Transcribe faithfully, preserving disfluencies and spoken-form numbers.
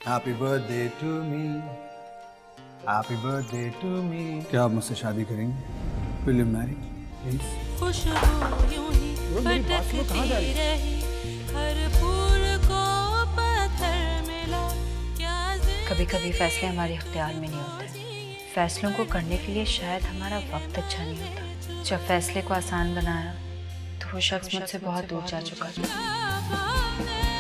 Happy birthday to me, happy birthday to me. क्या आप मुझसे शादी करेंगे? Will you marry please? खुशबू यूं ही भटकती रही, हर फूल को पत्थर मिला। कभी कभी फैसले हमारे इख्तियार में नहीं होते। फैसलों को करने के लिए शायद हमारा वक्त अच्छा नहीं होता। जब फैसले को आसान बनाया तो वो शख्स मुझसे बहुत दूर जा चुका था।